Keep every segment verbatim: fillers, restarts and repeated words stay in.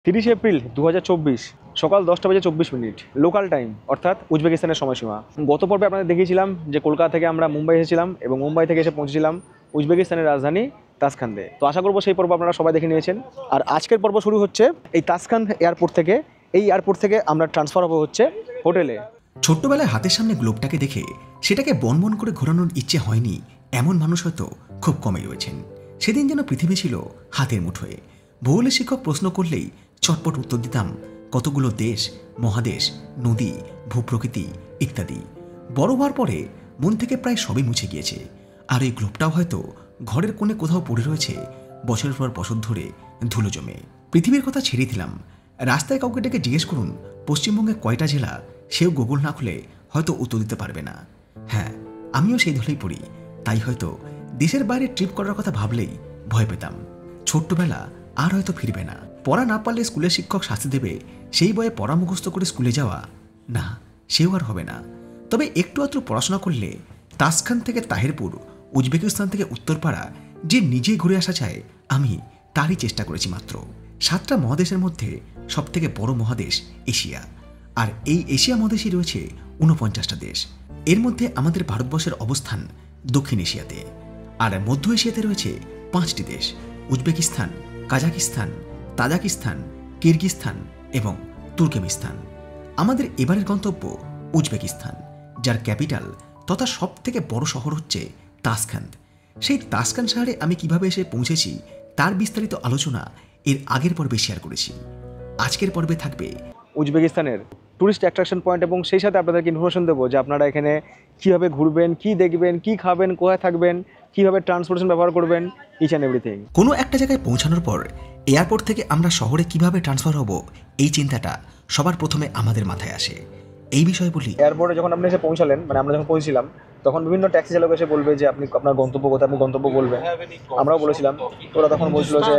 তিরিশে এপ্রিল দু হাজার চব্বিশ সকাল দশটা বেজে চব্বিশ মিনিট লোকাল টাইম, অর্থাৎ উজবেকিস্তানের সময়সীমা। গত পর্বে আপনাদের দেখিয়েছিলাম যে কলকাতা থেকে আমরা মুম্বাই এসেছিলাম এবং মুম্বাই থেকে এসে পৌঁছেছিলাম উজবেকিস্তানের রাজধানী তাসখান্দে। তো আশা করবো সেই পর্ব আপনারা সবাই দেখে নিয়েছেন। আর আজকের পর্ব শুরু হচ্ছে এই তাসখান্দ এয়ারপোর্ট থেকে। এই এয়ারপোর্ট থেকে আমরা ট্রান্সফার হবো হচ্ছে হোটেলে। ছোট্টবেলায় হাতের সামনে গ্লোবটাকে দেখে সেটাকে বন বন করে ঘোরানোর ইচ্ছে হয়নি এমন মানুষ হয়তো খুব কমই রয়েছেন। সেদিন যেন পৃথিবী ছিল হাতের মুঠোয়। ভূগোলের শিক্ষক প্রশ্ন করলেই চটপট উত্তর দিতাম কতগুলো দেশ, মহাদেশ, নদী, ভূপ্রকৃতি ইত্যাদি। বড় হওয়ার পরে মন থেকে প্রায় সবই মুছে গিয়েছে। আর এই গ্লোবটাও হয়তো ঘরের কোণে কোথাও পড়ে রয়েছে বছরের পর বছর ধরে ধুলো জমে। পৃথিবীর কথা ছেড়ে দিলাম, রাস্তায় কাউকে ডেকে জিজ্ঞেস করুন পশ্চিমবঙ্গে কয়টা জেলা, সেও গুগল না খুলে হয়তো উত্তর দিতে পারবে না। হ্যাঁ, আমিও সেই দলেই পড়ি। তাই হয়তো দেশের বাইরে ট্রিপ করার কথা ভাবলেই ভয় পেতাম। ছোট্টবেলা আর হয়তো ফিরবে না। পড়া না পারলে স্কুলের শিক্ষক শাস্তি দেবে, সেই বয়ে পড়া মুখস্থ করে স্কুলে যাওয়া না, সেও আর হবে না। তবে একটু আধটু পড়াশোনা করলে তাসখান্দ থেকে তাহিরপুর, উজবেকিস্তান থেকে উত্তরপাড়া যে নিজে ঘুরে আসা চায়, আমি তারই চেষ্টা করেছি মাত্র। সাতটা মহাদেশের মধ্যে সবথেকে বড় মহাদেশ এশিয়া। আর এই এশিয়া মহাদেশে রয়েছে ঊনপঞ্চাশটা দেশ। এর মধ্যে আমাদের ভারতবর্ষের অবস্থান দক্ষিণ এশিয়াতে। আর মধ্য এশিয়াতে রয়েছে পাঁচটি দেশ: উজবেকিস্তান, কাজাকিস্তান, তাজাকিস্তান, কিরগিস্তান এবং তুর্কমেনিস্তান। আমাদের এবারের গন্তব্য উজবেকিস্তান, যার ক্যাপিটাল তথা সব থেকে বড় শহর হচ্ছে তাসখান্দ। সেই তাসখান্দ শহরে আমি কিভাবে এসে পৌঁছেছি তার বিস্তারিত আলোচনা এর আগের পর্বে শেয়ার করেছি। আজকের পর্বে থাকবে উজবেকিস্তানের টুরিস্ট অ্যাট্রাকশন পয়েন্ট এবং সেই সাথে আপনাদেরকে ইনফরমেশন দেবো যে আপনারা এখানে কীভাবে ঘুরবেন, কী দেখবেন, কী খাবেন, কোথায় থাকবেন, কীভাবে ট্রান্সপোর্টেশন ব্যবহার করবেন, ইচ অ্যান্ড এভরিথিং। কোনো একটা জায়গায় পৌঁছানোর পর এয়ারপোর্ট থেকে আমরা শহরে কিভাবে ট্রান্সফার হব, এই চিন্তাটা সবার প্রথমে আমাদের মাথায় আসে। এই বিষয়ে বলি, এয়ারপোর্টে যখন আপনি এসে পৌঁছালেন, মানে আমরা যখন পৌঁছেছিলাম, তখন বিভিন্ন ট্যাক্সি চালক এসে বলবে যে আপনি আপনার গন্তব্য কোথায়, আপনি গন্তব্য বলবেন। আমরাও বলেছিলাম, ওরা তখন বলছিল যে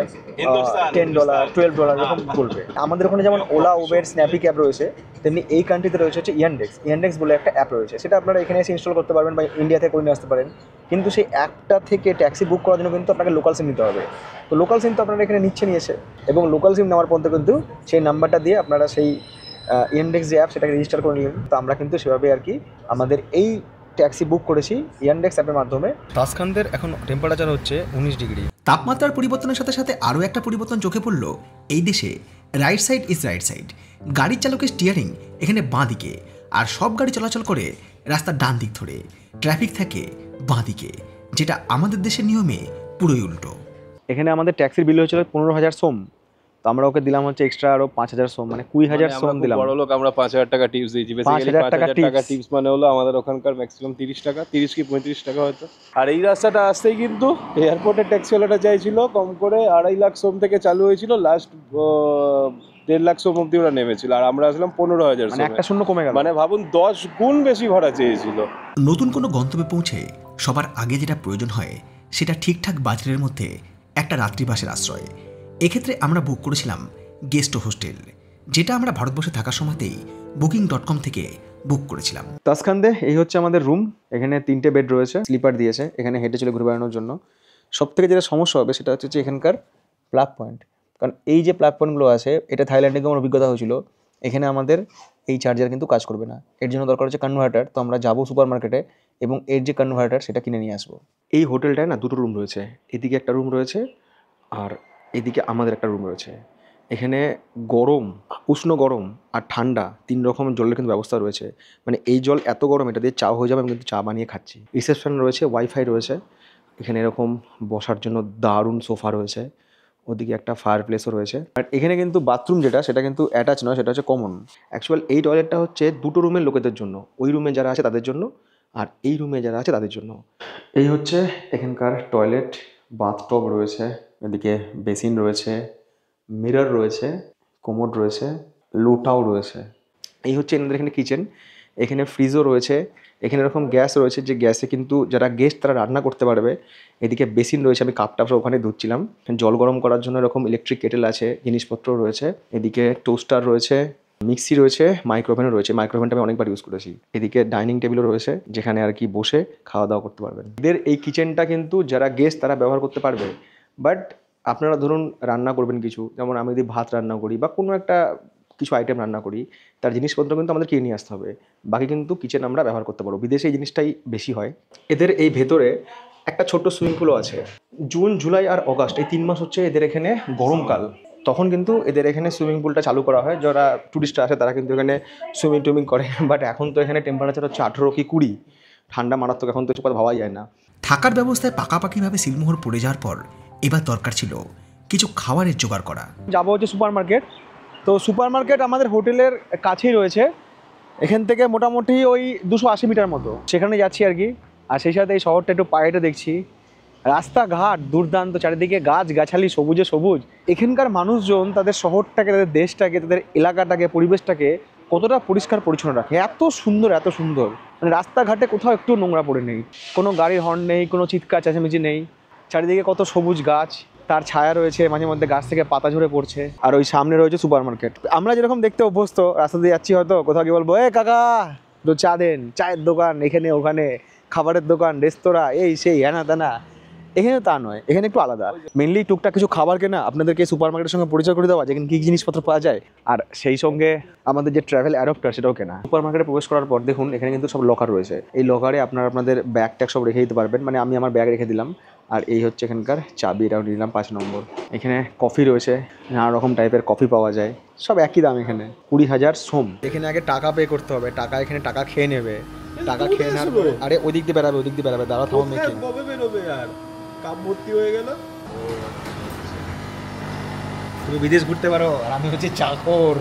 টেন ডলার টুয়েলভ ডলার এরকম বলবে। আমাদের ওখানে যেমন ওলা, উবের, স্ন্যাপি ক্যাব রয়েছে, তেমনি এই কান্ট্রিতে রয়েছে হচ্ছে ইয়ানডেক্স। ইয়ানডেক্স বলে একটা অ্যাপ রয়েছে, সেটা আপনারা এখানে এসে ইনস্টল করতে পারবেন বা ইন্ডিয়া থেকে করে নিয়ে আসতে পারেন। কিন্তু সেই অ্যাপটা থেকে ট্যাক্সি বুক করার জন্য কিন্তু আপনাকে লোকাল সিম নিতে হবে। তো লোকাল সিম তো আপনারা এখানে নিচ্ছে নিয়েছে, এবং লোকাল সিম নেওয়ার পর্যন্ত কিন্তু সেই নাম্বারটা দিয়ে আপনারা সেই ইয়ানডেক্স যে অ্যাপ সেটাকে রেজিস্টার করে নিলেন। তো আমরা কিন্তু সেভাবে আর কি আমাদের এই ট্যাক্সি বুক করেছি ইয়ানডেক্স অ্যাপের মাধ্যমে। তাসখান্দের এখন টেম্পারেচার হচ্ছে উনিশ ডিগ্রি। তাপমাত্রার পরিবর্তনের সাথে সাথে আরও একটা পরিবর্তন চোখে পড়ল। এই দেশে right side is right side. গাড়ির চালকের স্টিয়ারিং এখানে বাঁ দিকে, আর সব গাড়ি চলাচল করে রাস্তার ডান দিক ধরে। ট্রাফিক থাকে বাঁ দিকে, যেটা আমাদের দেশের নিয়মে পুরোই উল্টো। এখানে আমাদের ট্যাক্সির বিল হয়েছিল পনেরো হাজার সোম। তো আমরা ওকে দিলাম হচ্ছে এক্সট্রা আরো পাঁচ হাজার সোম, মানে কুড়ি হাজার সোম দিলাম। বড় লোক আমরা পাঁচ হাজার টাকা টিপস দিয়েছি। বেসিক্যালি পাঁচ হাজার টাকা টিপস মানে হলো আমাদের ওখানকার ম্যাক্সিমাম তিরিশ টাকা, তিরিশ কি পঁয়ত্রিশ টাকা হয়তো। আর এই রাস্তাটা আসতেই কিন্তু এয়ারপোর্টের ট্যাক্সিওয়ালাটা চাইছিল কম করে আড়াই লাখ সোম থেকে চালু হয়েছিল, লাস্ট দেড় লাখ সোম অব্দি ওরা নেমেছিল, আর আমরা আসলাম পনেরো হাজার সোম, একটা শূন্য কমে গেল। মানে ভাবুন দশ গুণ বেশি ভাড়া চেয়েছিল। নতুন কোনো গন্তব্যে পৌঁছে সবার আগে যেটা প্রয়োজন হয় সেটা ঠিকঠাক বাজেটের মধ্যে একটা রাত্রিবাসের আশ্রয়। এক্ষেত্রে আমরা বুক করেছিলাম গেস্ট হোস্টেল, যেটা আমরা ভারতবর্ষে থাকার সময়তেই বুকিং ডট কম থেকে বুক করেছিলাম। তাসখান্দে এই হচ্ছে আমাদের রুম। এখানে তিনটে বেড রয়েছে, স্লিপার দিয়েছে, এখানে হেঁটে চলে ঘুরে বেড়ানোর জন্য। সব থেকে যেটা সমস্যা হবে সেটা হচ্ছে যে এখানকার প্লাগ পয়েন্ট। কারণ এই যে প্লাগ পয়েন্টগুলো আছে, এটা থাইল্যান্ডে আমার অভিজ্ঞতা হয়েছিল, এখানে আমাদের এই চার্জার কিন্তু কাজ করবে না। এর জন্য দরকার হচ্ছে কনভার্টার। তো আমরা যাবো সুপার মার্কেটে এবং এর যে কনভার্টার সেটা কিনে নিয়ে আসবো। এই হোটেলটায় না দুটো রুম রয়েছে, এদিকে একটা রুম রয়েছে আর এদিকে আমাদের একটা রুম রয়েছে। এখানে গরম, উষ্ণ গরম আর ঠান্ডা তিন রকমের জলের কিন্তু ব্যবস্থা রয়েছে। মানে এই জল এত গরম, এটা দিয়ে চা হয়ে যাবে, আমি কিন্তু চা বানিয়ে খাচ্ছি। রিসেপশন রয়েছে, ওয়াইফাই রয়েছে, এখানে এরকম বসার জন্য দারুণ সোফা রয়েছে, ওদিকে একটা ফায়ার প্লেসও রয়েছে। আর এখানে কিন্তু বাথরুম যেটা সেটা কিন্তু অ্যাটাচ নয়, সেটা হচ্ছে কমন। অ্যাকচুয়াল এই টয়লেটটা হচ্ছে দুটো রুমের লোকেদের জন্য, ওই রুমে যারা আছে তাদের জন্য আর এই রুমে যারা আছে তাদের জন্য। এই হচ্ছে এখানকার টয়লেট, বাথটব রয়েছে, এদিকে বেসিন রয়েছে, মিরর রয়েছে, কোমোড রয়েছে, লোটাও রয়েছে। এই হচ্ছে এনাদের এখানে কিচেন। এখানে ফ্রিজও রয়েছে, এখানে এরকম গ্যাস রয়েছে যে গ্যাসে কিন্তু যারা গেস্ট তারা রান্না করতে পারবে। এদিকে বেসিন রয়েছে, আমি কাপটা ওখানে ধুচ্ছিলাম। জল গরম করার জন্য এরকম ইলেকট্রিক কেটেল আছে, জিনিসপত্র রয়েছে। এদিকে টোস্টার রয়েছে, মিক্সি রয়েছে, মাইক্রোওভেনও রয়েছে। মাইক্রোওভেনটা আমি অনেকবার ইউজ করেছি। এদিকে ডাইনিং টেবিলও রয়েছে, যেখানে আর কি বসে খাওয়া দাওয়া করতে পারবেন। এদের এই কিচেনটা কিন্তু যারা গেস্ট তারা ব্যবহার করতে পারবে, বাট আপনারা ধরুন রান্না করবেন কিছু, যেমন আমি যদি ভাত রান্না করি বা কোনো একটা কিছু আইটেম রান্না করি, তার জিনিসপত্র কিন্তু আমাদের কিনে নিয়ে আসতে হবে, বাকি কিন্তু কিচেন আমরা ব্যবহার করতে পারবো। বিদেশে এই জিনিসটাই বেশি হয়। এদের এই ভেতরে একটা ছোট্ট সুইমিং পুলও আছে। জুন, জুলাই আর অগাস্ট এই তিন মাস হচ্ছে এদের এখানে গরমকাল, তখন কিন্তু এদের এখানে সুইমিং পুলটা চালু করা হয়। যারা ট্যুরিস্টরা আসে তারা কিন্তু এখানে সুইমিং টুইমিং করে। বাট এখন তো এখানে টেম্পারেচার হচ্ছে আঠেরো কি কুড়ি, ঠান্ডা মারাত্মক, এখন তো কিছু কথা ভাবাই যায় না। থাকার ব্যবস্থায় পাকাপাকিভাবে সিলমোহর পড়ে যাওয়ার পর এবার দরকার ছিল কিছু খাবারের জোগাড় করা। যাবো হচ্ছে সুপার মার্কেট। তো সুপার মার্কেট আমাদের হোটেলের কাছেই রয়েছে, এখান থেকে মোটামুটি ওই দুশো আশি মিটার মতো, সেখানে যাচ্ছি আর কি। আর সেই সাথে এই শহরটা একটু পায়েটা দেখছি, রাস্তাঘাট দুর্দান্ত, চারিদিকে গাছ গাছালি, সবুজে সবুজ। এখানকার মানুষজন তাদের শহরটাকে, তাদের দেশটাকে, তাদের এলাকাটাকে, পরিবেশটাকে কতটা পরিষ্কার পরিচ্ছন্ন রাখে, এত সুন্দর এত সুন্দর। মানে রাস্তাঘাটে কোথাও একটু নোংরা পড়ে নেই, কোনো গাড়ির হর্ন নেই, কোনো চিৎকার চেঁচামেচি নেই, চারিদিকে কত সবুজ গাছ, তার ছায়া রয়েছে, মাঝে মধ্যে গাছ থেকে পাতা ঝরে পড়ছে। আর ওই সামনে রয়েছে সুপার মার্কেট। আমরা যেরকম দেখতে অভ্যস্ত, রাস্তা দিয়ে যাচ্ছি হয়তো, কোথাও কি বলবো, এ কাকা তো চা দেন, চায়ের দোকান এখানে ওখানে, খাবারের দোকান, রেস্তোরাঁ, এই সেই হ্যানা তানা। এখানে তা নয়, এখানে একটু আলাদা। মেনলি টুকটাক কিছু খাবার কেনা, আপনাদেরকে সুপার মার্কেটের সঙ্গে পরিচয় করে দেওয়া, যেখানে কী কী জিনিসপত্র পাওয়া যায়, আর সেই সঙ্গে আমাদের যে ট্রাভেল অ্যাডপ্টার সেটাও কেনা। সুপার মার্কেটে প্রবেশ করার পর দেখুন এখানে কিন্তু সব লকার রয়েছে। এই লকারে আপনারা আপনাদের ব্যাগ ট্যাগ সব রেখে দিতে পারবেন। মানে আমি আমার ব্যাগ রেখে দিলাম, আর এই হচ্ছে এখানকার চাবি, এটাও নিলাম পাঁচ নম্বর। এখানে কফি রয়েছে, নানা রকম টাইপের কফি পাওয়া যায়, সব একই দাম এখানে, কুড়ি হাজার সোম। এখানে আগে টাকা পে করতে হবে, টাকা এখানে টাকা খেয়ে নেবে, টাকা খেয়ে নেওয়ার পরে আরে ওই দিক দিয়ে বেরাবে, ওই দিক দিয়ে বেরাবে, দাঁড়া থামো মেকিং। কবে বেরোবে আর কাপ ভর্তি হয়ে গেল। তুমি বিদেশ ঘুরতে পারো, আর আমি হচ্ছে চাকর।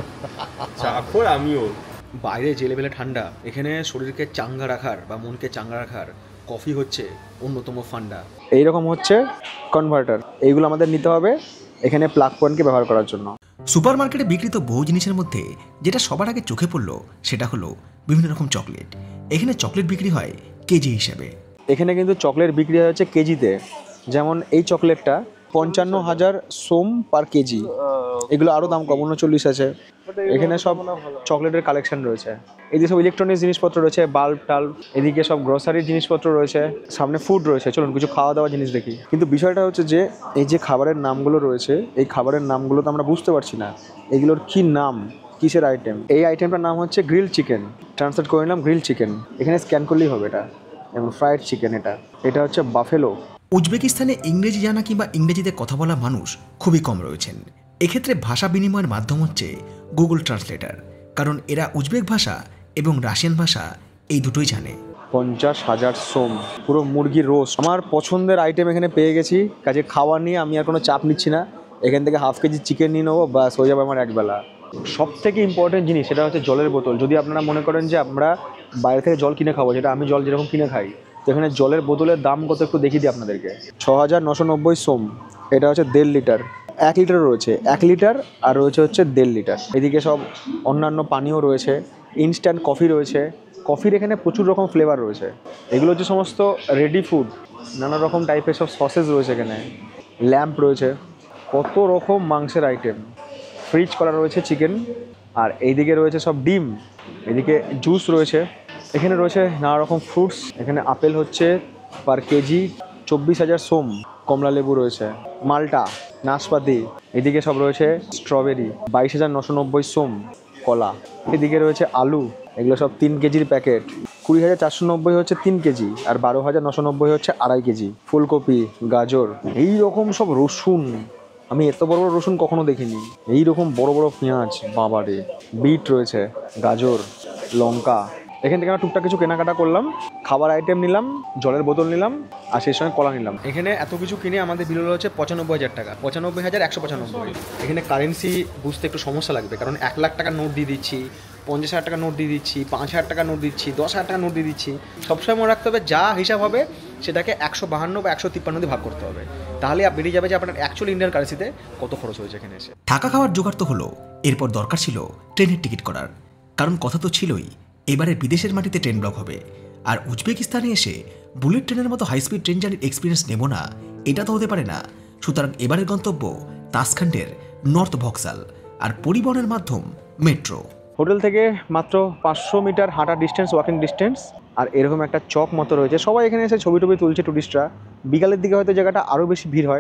চাকর আমিও। বাইরে জেলে বেলে ঠান্ডা, এখানে শরীরকে চাঙ্গা রাখার বা মনকে চাঙ্গা রাখার কফি হচ্ছে অন্যতম ফান্ডা। এইরকম হচ্ছে কনভার্টার, এইগুলো আমাদের নিতে হবে এখানে প্লাগ পয়েন্টকে ব্যবহার করার জন্য। সুপার মার্কেটে বিক্রিত বহু জিনিসের মধ্যে যেটা সবার আগে চোখে পড়লো সেটা হলো বিভিন্ন রকম চকলেট। এখানে চকলেট বিক্রি হয় কেজি হিসেবে। এখানে কিন্তু চকলেট বিক্রি হচ্ছে কেজিতে। যেমন এই চকলেটটা পঞ্চান্ন হাজার সোম পার কেজি, এগুলো আরও দাম কম, উনচল্লিশ আছে। এখানে সব চকলেটের কালেকশন রয়েছে। এদিকে সব ইলেকট্রনিক্স জিনিসপত্র রয়েছে, বাল্ব টাল্ব, এদিকে সব গ্রসারির জিনিসপত্র রয়েছে, সামনে ফুড রয়েছে। চলুন কিছু খাওয়া দাওয়া জিনিস দেখি। কিন্তু বিষয়টা হচ্ছে যে এই যে খাবারের নামগুলো রয়েছে, এই খাবারের নামগুলো তো আমরা বুঝতে পারছি না এগুলোর কি নাম, কিসের আইটেম। এই আইটেমটার নাম হচ্ছে গ্রিল চিকেন, ট্রান্সলেট করে নিলাম গ্রিল চিকেন। এখানে স্ক্যান করলেই হবে এটা, এবং ফ্রাইড চিকেন। এটা এটা হচ্ছে বাফেলো। উজবেকিস্তানে ইংরেজি জানা কিংবা ইংরেজিতে কথা বলা মানুষ খুবই কম রয়েছেন। এক্ষেত্রে ভাষা বিনিময়ের মাধ্যম হচ্ছে গুগল ট্রান্সলেটার, কারণ এরা উজবেক ভাষা এবং রাশিয়ান ভাষা এই দুটোই জানে। পঞ্চাশ হাজার সোম, পুরো মুরগির রোস্ট। আমার পছন্দের আইটেম এখানে পেয়ে গেছি, কাজে খাওয়া নিয়ে আমি আর কোনো চাপ নিচ্ছি না। এখান থেকে হাফ কেজি চিকেন নিয়ে নেবো, বাস হয়ে যাবে আমার একবেলা। সব থেকে ইম্পর্টেন্ট জিনিস সেটা হচ্ছে জলের বোতল। যদি আপনারা মনে করেন যে আমরা বাইরে থেকে জল কিনে খাবো, যেটা আমি জল যেরকম কিনে খাই, তো এখানে জলের বোতলের দাম কত একটু দেখিয়ে দিই আপনাদেরকে। ছ হাজার নশো নব্বই সোম, এটা হচ্ছে দেড় লিটার। এক লিটার রয়েছে, এক লিটার আর রয়েছে হচ্ছে দেড় লিটার। এদিকে সব অন্যান্য পানীয় রয়েছে, ইনস্ট্যান্ট কফি রয়েছে। কফির এখানে প্রচুর রকম ফ্লেভার রয়েছে। এগুলো হচ্ছে সমস্ত রেডি ফুড, নানা রকম টাইপের সব সসেস রয়েছে এখানে, ল্যাম্প রয়েছে, কত রকম মাংসের আইটেম, ফ্রিজ করা রয়েছে চিকেন। আর এইদিকে রয়েছে সব ডিম, এদিকে জুস রয়েছে। এখানে রয়েছে নানা রকম ফ্রুটস। এখানে আপেল হচ্ছে পার কেজি চব্বিশ হাজার সোম, কমলা লেবু রয়েছে, মালটা, নাশপাতি। এদিকে সব রয়েছে স্ট্রবেরি, বাইশ হাজার নশো নব্বই সোম কলা। এদিকে রয়েছে আলু, এগুলো সব তিন কেজির প্যাকেট, কুড়ি হাজার চারশো নব্বই হচ্ছে তিন কেজি, আর বারো হাজার নশো নব্বই হচ্ছে আড়াই কেজি। ফুলকপি, গাজর, এই রকম সব রসুন, আমি এত বড় বড় রসুন কখনো দেখিনি। এই রকম বড় বড় পেঁয়াজ, বাবারে। বিট রয়েছে, গাজর, লঙ্কা। এখান থেকে আমরা টুকটাক কিছু কেনাকাটা করলাম, খাবার আইটেম নিলাম, জলের বোতল নিলাম, আর সেই সঙ্গে কলা নিলাম। এখানে এত কিছু কিনে আমাদের বিল হলো হচ্ছে পঁচানব্বই হাজার টাকা, পঁচানব্বই হাজার একশো পঁচানব্বই। এখানে কারেন্সি বুঝতে একটু সমস্যা লাগবে, কারণ এক লাখ টাকার নোট দিয়ে দিচ্ছি, পঞ্চাশ হাজার টাকা নোট দিয়ে দিচ্ছি, পাঁচ হাজার টাকা নোট দিচ্ছি, দশ হাজার টাকা নোট দিয়ে দিচ্ছি। সবসময় মনে রাখতে হবে যা হিসাব হবে সেটাকে একশো বাহান্ন বা একশো তিপ্পান্ন দিয়ে ভাগ করতে হবে, তাহলে বেরিয়ে যাবে যে আপনার অ্যাকচুয়ালি ইন্ডিয়ান কারেন্সিতে কত খরচ হয়েছে এখানে এসে। থাকা খাওয়ার জোগাড় তো হলো, এরপর দরকার ছিল ট্রেনের টিকিট করার, কারণ কথা তো ছিলই এবারে বিদেশের মাটিতে ট্রেন ব্লক হবে। আর উজবেকিস্তানে এসে বুলেট ট্রেনের মতো হাই স্পিড ট্রেন জার্নির এক্সপিরিয়েন্স নেব না, এটা তো হতে পারে না। সুতরাং এবারের গন্তব্য তাসখান্ডের নর্থ ভক্সাল, আর পরিবহনের মাধ্যম মেট্রো। হোটেল থেকে মাত্র পাঁচশো মিটার হাঁটা ডিস্টেন্স, ওয়াকিং ডিস্টেন্স। আর এরকম একটা চক মতো রয়েছে, সবাই এখানে এসে ছবি টবি তুলছে টুরিস্টরা। বিকালের দিকে হয়তো জায়গাটা আরও বেশি ভিড় হয়,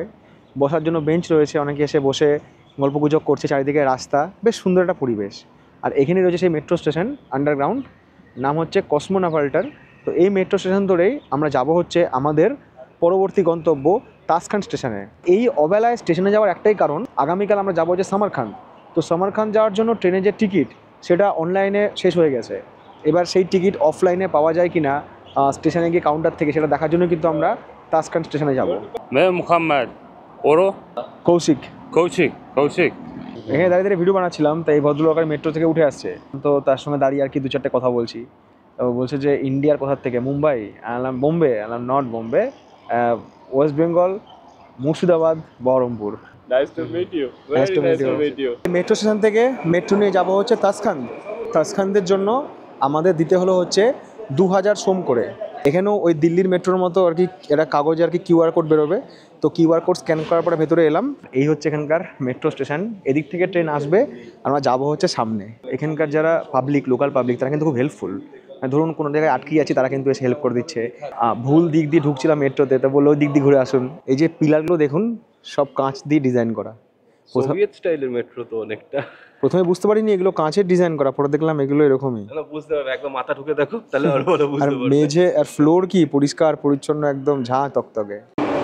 বসার জন্য বেঞ্চ রয়েছে, অনেকে এসে বসে গল্পগুজব করছে, চারিদিকে রাস্তা, বেশ সুন্দর একটা পরিবেশ। আর এখানে রয়েছে সেই মেট্রো স্টেশন আন্ডারগ্রাউন্ড, নাম হচ্ছে কসমোনাভাল্টার। তো এই মেট্রো স্টেশন ধরেই আমরা যাব হচ্ছে আমাদের পরবর্তী গন্তব্য তাসখান স্টেশনে। এই অবেলায় স্টেশনে যাওয়ার একটাই কারণ, আগামীকাল আমরা যাবো হচ্ছে সামারখান্দ। তো সামারখান্দ যাওয়ার জন্য ট্রেনের যে টিকিট সেটা অনলাইনে শেষ হয়ে গেছে। এবার সেই টিকিট অফলাইনে পাওয়া যায় কি না স্টেশনে গিয়ে কাউন্টার থেকে, সেটা দেখার জন্য কিন্তু আমরা তাসখান স্টেশনে যাব। मैं मोहम्मद ওরো কৌশিক কৌশিক কৌশিক এখানে দাঁড়িয়ে দাঁড়িয়ে ভিডিও বানাচ্ছিলাম, তাই এই ভদ্রলোক মেট্রো থেকে উঠে আসছে। তো তার সঙ্গে দাঁড়িয়ে আর কি দু চারটে কথা বলছি। তো বলছে যে ইন্ডিয়ার কোথার থেকে, মুম্বাই, আলাম বোম্বে, আলাম not Bombay, West Bengal, Murshidabad, Baharampur. Nice to meet you. Very Nice to meet nice to you. meet you. Metro station থেকে মেট্রো নিয়ে যাবো হচ্ছে তাসখান্দ। তাসখান্দের জন্য আমাদের দিতে হলো হচ্ছে দু হাজার সোম করে। এখানেও ওই দিল্লির মেট্রোর মতো আর কি এটা কাগজে আর কি কিউআর কোড বেরোবে। তো কিউআর কোড স্ক্যান করার পরে ভেতরে এলাম। এই হচ্ছে এখানকার মেট্রো স্টেশন। এদিক থেকে ট্রেন আসবে, আমরা যাবো হচ্ছে সামনে। এখানকার যারা পাবলিক, লোকাল পাবলিক, তারা কিন্তু খুব হেল্পফুল। ধরুন কোনো জায়গায় আটকে যাচ্ছি, তারা কিন্তু এসে হেল্প করে দিচ্ছে। ভুল দিক দিয়ে ঢুকছিলাম মেট্রোতে, তো বললো ওই দিক দিয়ে ঘুরে আসুন। এই যে পিলারগুলো দেখুন, সব কাঁচ দিয়ে ডিজাইন করা। সোভিয়েত স্টাইলের মেট্রো তো অনেকটা। প্রথমে বুঝতে পারিনি এগুলো কাঁচের ডিজাইন করা, পরে দেখলাম এগুলো এরকমই। না বুঝতে পারবে, একদম মাথা ঢুকে দেখো তাহলে আরো ভালো আর বুঝতে পারবে। মেঝে আর ফ্লোর কি পরিষ্কার পরিচ্ছন্ন, একদম ঝাঁ তকতকে।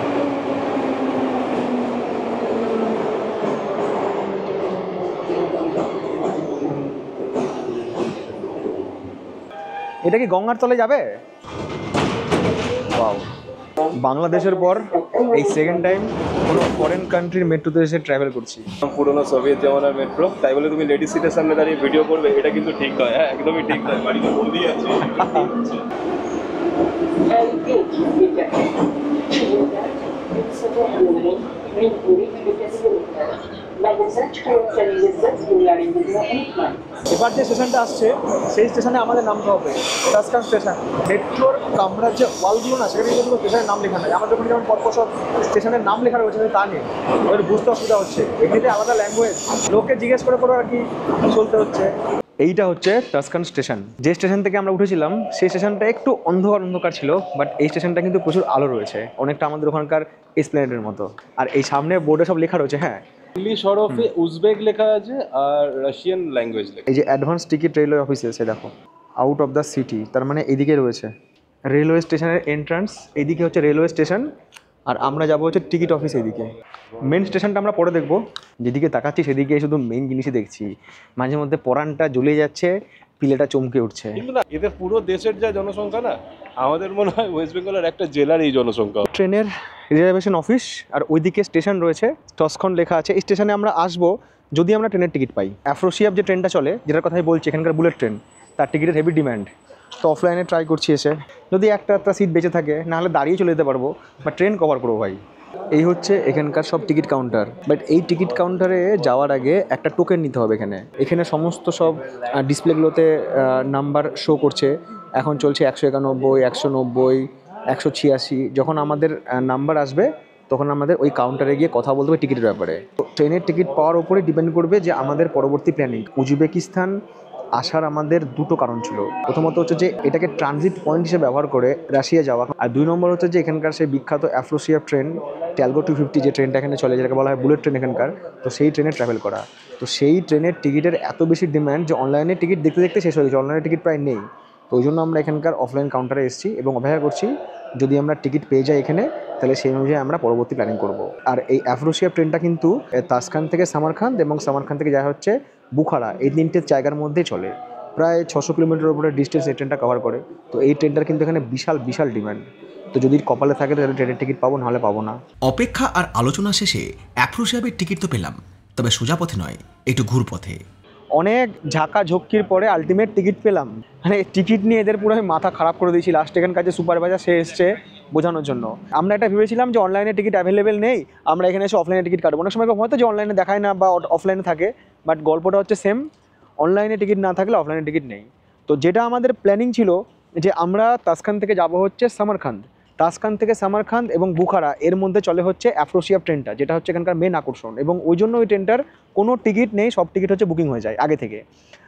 এটা কি গঙ্গার তলে যাবে? ওয়াও, বাংলাদেশের পর এই সেকেন্ড টাইম কোনো ফরেন কান্ট্রির মেট্রোতে এসে ট্রাভেল করছি। পুরোনো সোভিয়েত জামানার মেট্রো, তাই বলে তুমি লেডিস সিটের সামনে দাঁড়িয়ে ভিডিও করবে, এটা কিন্তু ঠিক নয়। হ্যাঁ, একদমই ঠিক নয়। বাড়িতে বৌদি আছে। এবার যে স্টেশনটা আসছে সেই স্টেশনে আমাদের নামতে হবে, তাসখান স্টেশন। মেট্রোর কামরার যে ওয়ালগুলো না, সেখানে কিন্তু স্টেশনের নাম লেখা নেই। আমার যখন যেমন পরপর সব স্টেশনের নাম লেখা রয়েছে, তা নেই, ওদের বুঝতে অসুবিধা হচ্ছে। এমনিতে আলাদা ল্যাঙ্গুয়েজ, লোককে জিজ্ঞেস করে করে আর কি চলতে হচ্ছে। এইটা হচ্ছে তাসখান স্টেশন। যে স্টেশন থেকে আমরা উঠেছিলাম সেই স্টেশনটা একটু অন্ধকার অন্ধকার ছিল, বাট এই স্টেশনটা কিন্তু প্রচুর আলো রয়েছে, অনেকটা আমাদের ওখানকার এসপ্ল্যানেডের মতো। আর এই সামনে বোর্ডে সব লেখা রয়েছে, হ্যাঁ, ইংলিশ হরফে উজবেক লেখা আছে আর রাশিয়ান ল্যাঙ্গুয়েজ লেখা। এই যে অ্যাডভান্স টিকিট রেলওয়ে অফিস আছে দেখো, আউট অফ দ্য সিটি, তার মানে এদিকে রয়েছে রেলওয়ে স্টেশনের এন্ট্রান্স। এইদিকে হচ্ছে রেলওয়ে স্টেশন, আর আমরা যাবো হচ্ছে টিকিট অফিস এদিকে। মেন স্টেশনটা আমরা পরে দেখবো, যেদিকে তাকাচ্ছি সেদিকে শুধু মেন জিনিসই দেখছি। মাঝে মধ্যে পরানটা জ্বলে যাচ্ছে, পিলেটা চমকে উঠছে। কিন্তু না, এদের পুরো দেশের যা জনসংখ্যা না, আমাদের মনে হয় ওয়েস্ট বেঙ্গলের একটা জেলার এই জনসংখ্যা। ট্রেনের রিজার্ভেশন অফিস, আর ওইদিকে স্টেশন রয়েছে, টসখন লেখা আছে। এই স্টেশনে আমরা আসবো যদি আমরা ট্রেনের টিকিট পাই। অ্যাফ্রোসিয়াব যে ট্রেনটা চলে, যেটার কথাই বলছি, এখানকার বুলেট ট্রেন, তার টিকিটের হেভি ডিম্যান্ড। তো অফলাইনে ট্রাই করছি এসে, যদি একটা একটা সিট বেঁচে থাকে, নাহলে দাঁড়িয়ে চলে যেতে পারবো, বা ট্রেন কভার করবো ভাই। এই হচ্ছে এখানকার সব টিকিট কাউন্টার। বাট এই টিকিট কাউন্টারে যাওয়ার আগে একটা টোকেন নিতে হবে। এখানে এখানে সমস্ত সব ডিসপ্লেগুলোতে নাম্বার শো করছে। এখন চলছে একশো একানব্বই, একশো নব্বই, একশো ছিয়াশি। যখন আমাদের নাম্বার আসবে তখন আমাদের ওই কাউন্টারে গিয়ে কথা বলতে হবে টিকিটের ব্যাপারে। তো ট্রেনের টিকিট পাওয়ার উপরে ডিপেন্ড করবে যে আমাদের পরবর্তী প্ল্যানিং। উজবেকিস্তান আসার আমাদের দুটো কারণ ছিল। প্রথমত হচ্ছে যে এটাকে ট্রানজিট পয়েন্ট হিসেবে ব্যবহার করে রাশিয়া যাওয়া, আর দুই নম্বর হচ্ছে যে এখানকার সেই বিখ্যাত Afrosiyob train Talgo two fifty, যে ট্রেনটা এখানে চলে, যেটাকে বলা হয় বুলেট ট্রেন এখানকার, তো সেই ট্রেনে ট্রাভেল করা। তো সেই ট্রেনের টিকিটের এত বেশি ডিম্যান্ড যে অনলাইনে টিকিট দেখতে দেখতে শেষ হয়ে গেছে, অনলাইনে টিকিট প্রায় নেই। তো ওই জন্য আমরা এখানকার অফলাইন কাউন্টারে এসেছি এবং অপেক্ষা করছি যদি আমরা টিকিট পেয়ে যাই এখানে, তাহলে সেই অনুযায়ী আমরা পরবর্তী প্ল্যানিং করব। আর এই অ্যাফ্রোসিয়াব ট্রেনটা কিন্তু তাসখান থেকে সামারখান্দ এবং সামারখান্দ থেকে যা হচ্ছে বুখারা, এই তিনটে জায়গার মধ্যেই চলে। প্রায় ছশো কিলোমিটার উপরে ডিস্টেন্স এই ট্রেনটা কভার করে। তো এই ট্রেনটার কিন্তু এখানে বিশাল বিশাল ডিমান্ড। তো যদি কপালে থাকে তাহলে ট্রেনের টিকিট পাবো, নাহলে পাবো না। অপেক্ষা আর আলোচনা শেষে অ্যাফ্রোসিয়াবের টিকিট তো পেলাম, তবে সোজা পথে নয়, একটু ঘুর পথে। অনেক ঝাঁকা ঝক্কির পরে আলটিমেট টিকিট পেলাম। মানে টিকিট নিয়ে এদের পুরো আমি মাথা খারাপ করে দিয়েছি। লাস্ট এখানকার যে সুপারভাইজার, সে এসছে বোঝানোর জন্য। আমরা এটা ভেবেছিলাম যে অনলাইনে টিকিট অ্যাভেলেবেল নেই, আমরা এখানে এসে অফলাইনে টিকিট কাটবো। অনেক সময় হয়তো যে অনলাইনে দেখায় না বা অফলাইনে থাকে, বাট গল্পটা হচ্ছে সেম, অনলাইনে টিকিট না থাকলে অফলাইনে টিকিট নেই। তো যেটা আমাদের প্ল্যানিং ছিল যে আমরা তাসখান থেকে যাব হচ্ছে সামারখান্দ, তাসখান থেকে সামারখান্দ এবং বুখারা, এর মধ্যে চলে হচ্ছে অ্যাফ্রোসিয়াব ট্রেনটা, যেটা হচ্ছে এখানকার মেন আকর্ষণ। এবং ওই জন্য ওই ট্রেনটার কোনো টিকিট নেই, সব টিকিট হচ্ছে বুকিং হয়ে যায় আগে থেকে।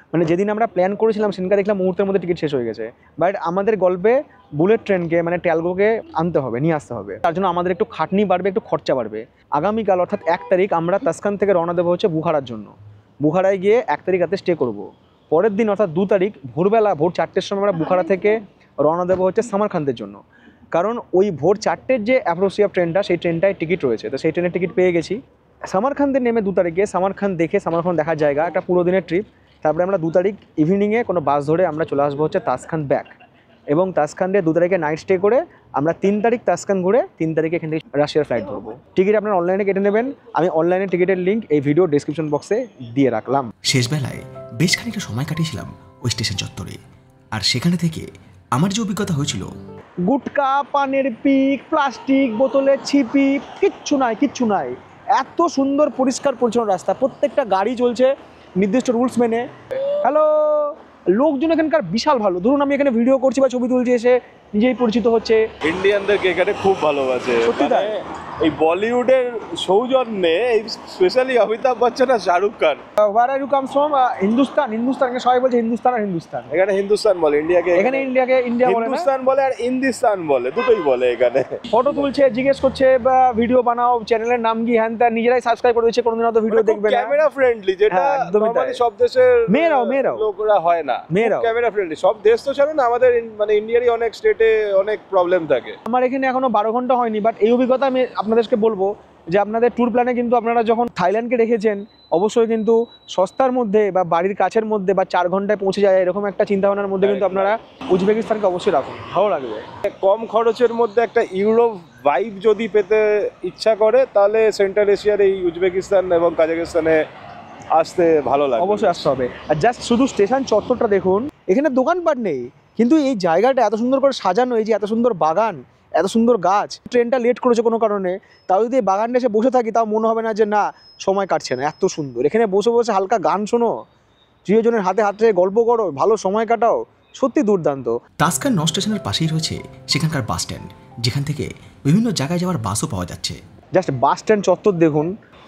মানে যেদিন আমরা প্ল্যান করেছিলাম সেদিনকে দেখলাম মুহূর্তের মধ্যে টিকিট শেষ হয়ে গেছে। বাট আমাদের গল্পে বুলেট ট্রেনকে মানে ট্যালগোকে আনতে হবে, নিয়ে আসতে হবে, তার জন্য আমাদের একটু খাটনি বাড়বে, একটু খরচা বাড়বে। আগামীকাল অর্থাৎ এক তারিখ আমরা তাসখান থেকে রওনা দেবো হচ্ছে বুখারার জন্য। বুখারায় গিয়ে এক তারিখ রাতে স্টে করব। পরের দিন অর্থাৎ দু তারিখ ভোরবেলা ভোর চারটের সময় আমরা বুখারা থেকে রওনা দেবো হচ্ছে সামারখান্দের জন্য। কারণ ওই ভোর চারটের যে অ্যাপ্রোসিয়াপ ট্রেনটা, সেই ট্রেনটায় টিকিট রয়েছে, তো সেই ট্রেনের টিকিট পেয়ে গেছি। সামারখান্দে নেমে দু তারিখে সামারখান দেখে সামারখান দেখার জায়গা একটা পুরো দিনের ট্রিপ। তারপরে আমরা দু তারিখ ইভিনিংয়ে কোনো বাস ধরে আমরা চলে আসবো হচ্ছে তাসখান ব্যাক, এবং তাসখান দিয়ে দু তারিখে নাইট স্টে করে আমরা তিন তারিখ তাসখান ঘুরে তিন তারিখে এখান থেকে রাশিয়ার ফ্লাইট ধরবো। টিকিট আপনারা অনলাইনে কেটে নেবেন, আমি অনলাইনে টিকিটের লিঙ্ক এই ভিডিও ডেসক্রিপশন বক্সে দিয়ে রাখলাম। শেষবেলায় বেশ খানিকটা সময় কাটিয়েছিলাম ওই স্টেশন চত্বরে, আর সেখানে থেকে আমার যে অভিজ্ঞতা হয়েছিল, গুটকা, পানের পিক, প্লাস্টিক বোতলের ছিপি, কিচ্ছু নাই কিচ্ছু নাই। এত সুন্দর পরিষ্কার পরিচ্ছন্ন রাস্তা, প্রত্যেকটা গাড়ি চলছে নির্দিষ্ট রুলস মেনে। হ্যালো, লোকজন এখানকার বিশাল ভালো। ধরুন আমি এখানে ভিডিও করছি বা ছবি তুলছি, এসে নিজেই পরিচিত হচ্ছে। ইন্ডিয়ানদেরকে এখানে খুব ভালোবাসে। সত্যি তাই? মানে এই বলিউডের সৌজন্যে এই স্পেশালি অমিতাভ বচ্চন আর Shahrukh Khan. Where are you comes from? Hindustan. Hindustan এখানে সবাই বলছে হিন্দুস্তান আর হিন্দুস্তান। এখানে হিন্দুস্তান বলে, ইন্ডিয়াকে এখানে ইন্ডিয়াকে ইন্ডিয়া বলে না, হিন্দুস্তান বলে আর ইন্দিস্তান বলে, দুটোই বলে এখানে। ফটো তুলছে, জিজ্ঞেস করছে বা ভিডিও বানাও, চ্যানেলের নাম কি, হ্যান ত্যান, নিজেরাই সাবস্ক্রাইব করে দিচ্ছে, কোনোদিন হয়তো ভিডিও দেখবে না। ক্যামেরা ফ্রেন্ডলি, যেটা হ্যাঁ, একদমই তাই। নরমালি সব দেশের মেয়েরাও মেয়েরাও লোকরা হয় না। মেয়েরাও ক্যামেরা ফ্রেন্ডলি সব দেশ তো ছাড়ো না, আমাদের ইন- মানে ইন্ডিয়ারই অনেক স্টেটে অনেক প্রবলেম থাকে। আমার এখানে এখনো বারো ঘন্টা হয়নি, বাট এই অভিজ্ঞতা আমি আপনাদেরকে বলবো যে আপনাদের ট্যুর প্ল্যানে কিন্তু আপনারা যখন থাইল্যান্ডকে রেখেছেন, অবশ্যই কিন্তু সস্তার মধ্যে বা বাড়ির কাছের মধ্যে বা চার ঘন্টায় পৌঁছে যায় এরকম একটা চিন্তাভাবনার মধ্যে কিন্তু আপনারা উজবেকিস্তানকে অবশ্যই রাখুন, ভালো লাগবে। কম খরচের মধ্যে একটা ইউরোপ ভাইব যদি পেতে ইচ্ছা করে, তাহলে সেন্ট্রাল এশিয়ার এই উজবেকিস্তান এবং কাজাকিস্তানে আসতে ভালো লাগে। অবশ্যই আসতে হবে। আর জাস্ট শুধু স্টেশন চত্বরটা দেখুন, এখানে দোকানপাট নেই, কিন্তু এই জায়গাটা এত সুন্দর করে সাজানো, এই যে এত সুন্দর বাগান, এত সুন্দর গাছ। ট্রেনটা লেট করেছে কোনো কারণে, তাও যদি এই বাগানটা এসে বসে থাকি তাও মনে হবে না যে না সময় কাটছে না, এত সুন্দর। এখানে বসে বসে হালকা গান শোনো, প্রিয়জনের হাতে হাতে গল্প করো, ভালো সময় কাটাও, সত্যি দুর্দান্ত। তাসখান নর্থ স্টেশনের পাশেই রয়েছে সেখানকার বাস স্ট্যান্ড, যেখান থেকে বিভিন্ন জায়গায় যাওয়ার বাসও পাওয়া যাচ্ছে। জাস্ট বাস স্ট্যান্ড চত্বর দেখুন,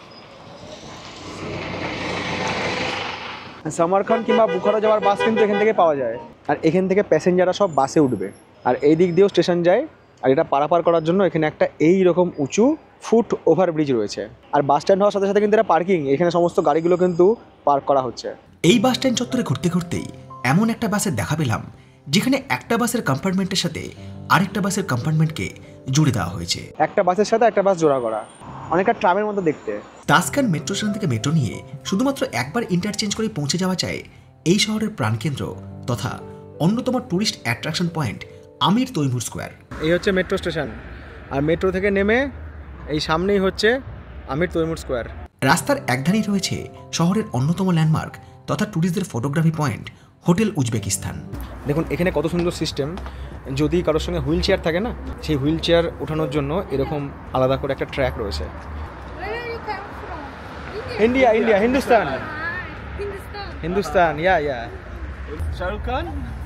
সামারখান কিংবা বুখারা যাওয়ার বাস কিন্তু এখান থেকে পাওয়া যায়। আর এখান থেকে প্যাসেঞ্জাররা সব বাসে উঠবে, আর এই দিক দিয়েও স্টেশন যায়। আর এটা পারাপার করার জন্য এখানে একটা এই রকম উঁচু ফুট ওভারব্রিজ রয়েছে। আর বাস স্ট্যান্ড হওয়ার সাথে সাথে কিন্তু এটা পার্কিং, এখানে সমস্ত গাড়িগুলো কিন্তু পার্ক করা হচ্ছে। এই বাস স্ট্যান্ড চত্বরে ঘুরতে ঘুরতেই এমন একটা বাসের দেখা পেলাম, যেখানে একটা বাসের কম্পার্টমেন্টের সাথে আরেকটা বাসের কম্পার্টমেন্টকে জুড়ে দেওয়া হয়েছে। একটা বাসের সাথে একটা বাস জোড়া করা, অনেকটা ট্রামের মতো দেখতে। তাসখান মেট্রো স্টেশন থেকে মেট্রো নিয়ে শুধুমাত্র একবার ইন্টারচেঞ্জ করে পৌঁছে যাওয়া যায় এই শহরের প্রাণকেন্দ্র তথা অন্যতম tourist attraction point Amir Timur square. এই হচ্ছে মেট্রো স্টেশন, আর মেট্রো থেকে নেমে এই সামনেই হচ্ছে আমির তৈমুর স্কোয়ার। রাস্তার একধারেই রয়েছে শহরের অন্যতম ল্যান্ডমার্ক তথা ট্যুরিস্টদের ফটোগ্রাফি পয়েন্ট হোটেল উজবেকিস্তান। দেখুন এখানে কত সুন্দর সিস্টেম, যদি কারোর সঙ্গে হুইল চেয়ার থাকে না, সেই হুইল চেয়ার ওঠানোর জন্য এরকম আলাদা করে একটা ট্র্যাক রয়েছে। Where are you come from? India India Hindustan Ah, Hindustan. Hindustan yeah yeah Shahrukh Khan,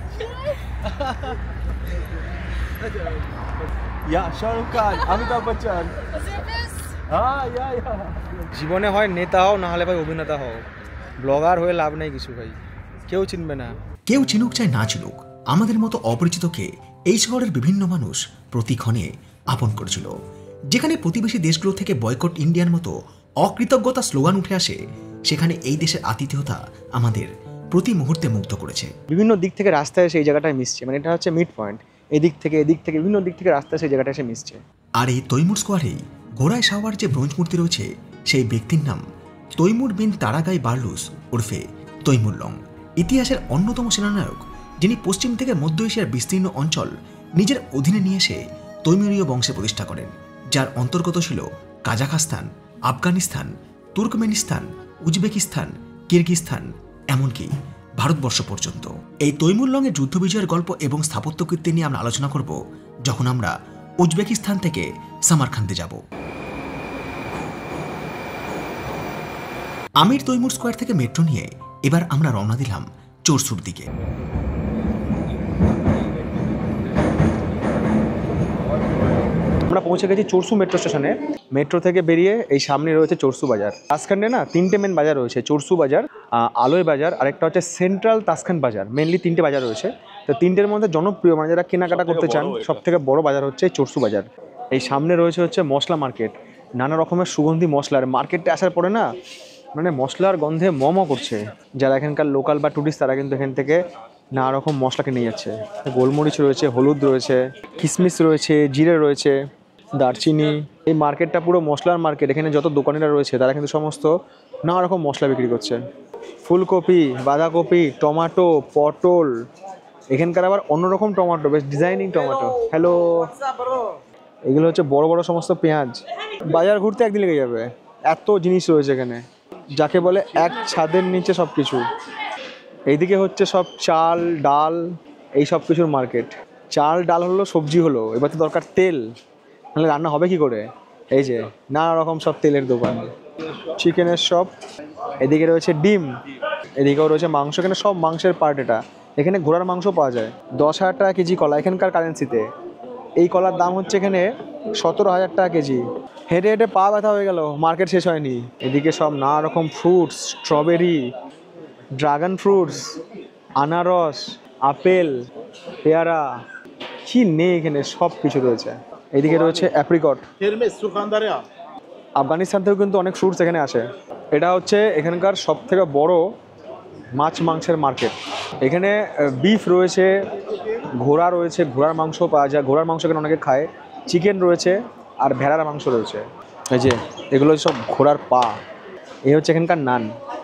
yeah Shahrukh Khan, Amitabh Bachchan. Was it this? হ্যাঁ, ইয়া ইয়া। জীবনে হয় নেতা হও, না হলে ভাই অভিনেতা হও, ব্লগার হয়ে লাভ নেই কিছু ভাই, কেউ চিনবে না। কেউ চিনুক চাই না চিনুক, আমাদের মতো অপরিচিতকে এই শহরের বিভিন্ন মানুষ প্রতিক্ষণে আপন করেছিল। যেখানে প্রতিবেশী দেশগুলো থেকে বয়কট ইন্ডিয়ার মতো অকৃতজ্ঞতা স্লোগান উঠে আসে, সেখানে এই দেশের আতিথেয়তা আমাদের প্রতি মুহূর্তে মুগ্ধ করেছে। বিভিন্ন দিক থেকে রাস্তায় এসে এই জায়গাটায় মিশছে, মানে এটা হচ্ছে মিড পয়েন্ট, এদিক থেকে এদিক থেকে বিভিন্ন দিক থেকে রাস্তায় সেই জায়গাটা এসে মিশছে। আর এই তৈমুর স্কোয়ারেই ঘোড়ায় সাওয়ার যে ব্রোঞ্জ মূর্তি রয়েছে, সেই ব্যক্তির নাম তৈমুর বিন তারাগাই বার্লুস ওরফে তৈমুর লং। ইতিহাসের অন্যতম সেনানায়ক, যিনি পশ্চিম থেকে মধ্য এশিয়ার বিস্তীর্ণ অঞ্চল নিজের অধীনে নিয়ে এসে তৈমুরীয় বংশে প্রতিষ্ঠা করেন, যার অন্তর্গত ছিল Kazakhstan, Afghanistan, Turkmenistan, Uzbekistan, Kyrgyzstan, এমনকি ভারতবর্ষ পর্যন্ত। এই তৈমুর লংয়ের যুদ্ধ বিজয়ের গল্প এবং স্থাপত্যকৃত্তি নিয়ে আমরা আলোচনা করব যখন আমরা উজবেকিস্তান থেকে সামারখান্দে যাব। আমির তৈমুর স্কোয়ার থেকে মেট্রো নিয়ে এবার আমরা রওনা দিলাম চোরসুর দিকে। আমরা পৌঁছে গেছি চোরসু মেট্রো স্টেশনে। মেট্রো থেকে বেরিয়ে এই সামনে রয়েছে চোরসু বাজার। মাঝখানে না তিনটে মেন বাজার রয়েছে, চোরসু বাজার, আহ, আলোয় বাজার, আরেকটা হচ্ছে সেন্ট্রাল তাসখান বাজার। মেনলি তিনটে বাজার রয়েছে। তো তিনটের মধ্যে জনপ্রিয় মানে যারা কেনাকাটা করতে চান সব থেকে বড় বাজার হচ্ছে চরসু বাজার। এই সামনে রয়েছে হচ্ছে মশলা মার্কেট, নানা রকমের সুগন্ধি মশলার মার্কেটে আসার পরে না মানে মশলার গন্ধে ম ম করছে। যারা এখানকার লোকাল বা টুরিস্ট তারা কিন্তু এখান থেকে নানা রকম মশলা কিনে যাচ্ছে। গোলমরিচ রয়েছে, হলুদ রয়েছে, কিশমিশ রয়েছে, জিরে রয়েছে, দারচিনি। এই মার্কেটটা পুরো মশলার মার্কেট। এখানে যত দোকানিরা রয়েছে তারা কিন্তু সমস্ত নানা রকম মশলা বিক্রি করছে। ফুলকপি, বাঁধাকপি, টমেটো, পটল, এখানকার আবার অন্যরকম টমেটো, বেশ ডিজাইনিং টমেটো। হ্যালো, এগুলো হচ্ছে বড় বড় সমস্ত পেঁয়াজ। বাজার ঘুরতে একদিন লেগে যাবে, এত জিনিস রয়েছে এখানে, যাকে বলে এক ছাদের নিচে সব কিছু। এইদিকে হচ্ছে সব চাল ডাল এই সব কিছুর মার্কেট। চাল ডাল হলো, সবজি হলো, এবার তো দরকার তেল, নাহলে রান্না হবে কি করে। এই যে নানা রকম সব তেলের দোকান, চিকেনের শপ। এদিকে রয়েছে ডিম, এদিকেও রয়েছে মাংস। এখানে সব মাংসের পার্ট। এটা এখানে ঘোড়ার মাংস পাওয়া যায়। দশ হাজার টাকা কেজি কলা এখানকার কারেন্সিতে। এই কলার দাম হচ্ছে এখানে সতেরো হাজার টাকা কেজি। হেঁটে হেঁটে পা ব্যথা হয়ে গেল, মার্কেট শেষ হয়নি। এদিকে সব নানা রকম ফ্রুটস, স্ট্রবেরি, ড্রাগন ফ্রুটস, আনারস, আপেল, পেয়ারা, কি নেই এখানে সব কিছু রয়েছে। এদিকে রয়েছে অ্যাপ্রিকট। আফগানিস্তান থেকেও কিন্তু অনেক ফ্রুটস এখানে আসে। এটা হচ্ছে এখানকার সব থেকে বড় মাছ মাংসের মার্কেট। এখানে বিফ রয়েছে, ঘোড়া রয়েছে, ঘোড়ার মাংস পাওয়া যায়। ঘোড়ার মাংস এখানে অনেকে খায়। চিকেন রয়েছে আর ভেড়ার মাংস রয়েছে। এই যে এগুলো সব ঘোড়ার পা। এই হচ্ছে এখানকার নান।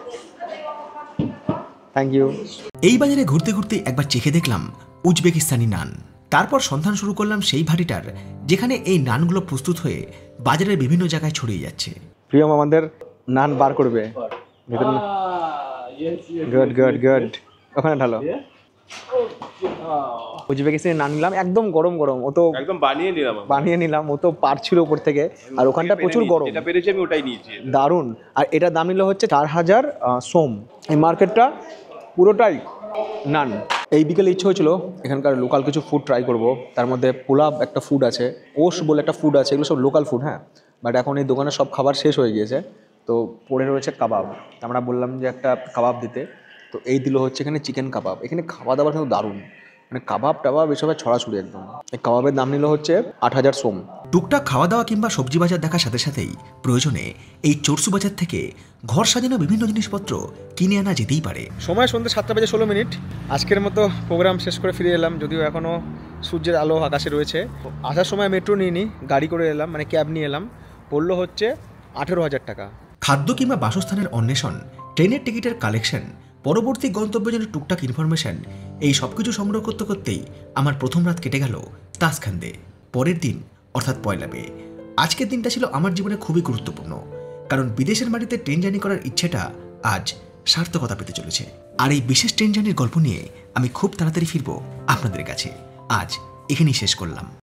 Thank you. এই বাজারে ঘুরতে ঘুরতে একবার চেখে দেখলাম উজবেকিস্তানি নান। তারপর সন্ধান শুরু করলাম সেই ভাটিটার যেখানে এই নানগুলো প্রস্তুত হয়ে বাজারের বিভিন্ন জায়গায় ছড়িয়ে যাচ্ছে। প্রিয়ম আমাদের নান বার করবে। গুড গুড গুড, ওখানে ঢালো। উজবেকিস্তানি নান নিলাম, একদম গরম গরম। ও তো একদম বানিয়ে নিলাম আমি। বানিয়ে নিলাম, ও তো পারছিল উপর থেকে। আর ওখানটা প্রচুর গরম, যেটা পেরেছি আমি ওটাই নিয়েছি। দারুণ। আর এটা দাম নিল হচ্ছে চার হাজার সোম। এই মার্কেটটা পুরোটাই নান। এই বিকেলে ইচ্ছে হয়েছিল এখানকার লোকাল কিছু ফুড ট্রাই করব। তার মধ্যে পোলাপ একটা ফুড আছে, ওশ বলে একটা ফুড আছে, এগুলো সব লোকাল ফুড। হ্যাঁ, বাট এখন এই দোকানে সব খাবার শেষ হয়ে গিয়েছে। তো পড়ে রয়েছে কাবাব। আমরা বললাম যে একটা কাবাব দিতে, তো এই দিল হচ্ছে এখানে চিকেন কাবাব। এখানে খাওয়া দাওয়া কিন্তু দারুণ, মানে কাবাব টাবাব এসবের ছড়াছড়ি একদম। এই কাবাবের দাম নিল হচ্ছে আট হাজার সোম। টুকটাক খাওয়া দাওয়া কিংবা সবজি বাজার দেখার সাথে সাথেই প্রয়োজনে এই চরসু বাজার থেকে ঘর সাজানো বিভিন্ন জিনিসপত্র কিনে আনা যেতেই পারে। সময় সন্ধ্যে সাতটা বেজে ষোলো মিনিট। আজকের মতো প্রোগ্রাম শেষ করে ফিরে এলাম, যদিও এখনও সূর্যের আলো আকাশে রয়েছে। আসার সময় মেট্রো নিয়ে নিই, গাড়ি করে এলাম, মানে ক্যাব নিয়ে এলাম। পড়লো হচ্ছে আঠেরো হাজার টাকা। খাদ্য কিংবা বাসস্থানের অন্বেষণ, ট্রেনের টিকিটের কালেকশন, পরবর্তী গন্তব্যের জন্য টুকটাক ইনফরমেশন, এই সব কিছু সংগ্রহ করতে করতেই আমার প্রথম রাত কেটে গেল তাসখান্দে। পরের দিন অর্থাৎ পয়লা মে। আজকের দিনটা ছিল আমার জীবনে খুবই গুরুত্বপূর্ণ, কারণ বিদেশের মাটিতে ট্রেন জার্নি করার ইচ্ছেটা আজ সার্থকতা পেতে চলেছে। আর এই বিশেষ ট্রেন জার্নির গল্প নিয়ে আমি খুব তাড়াতাড়ি ফিরবো আপনাদের কাছে। আজ এখানেই শেষ করলাম।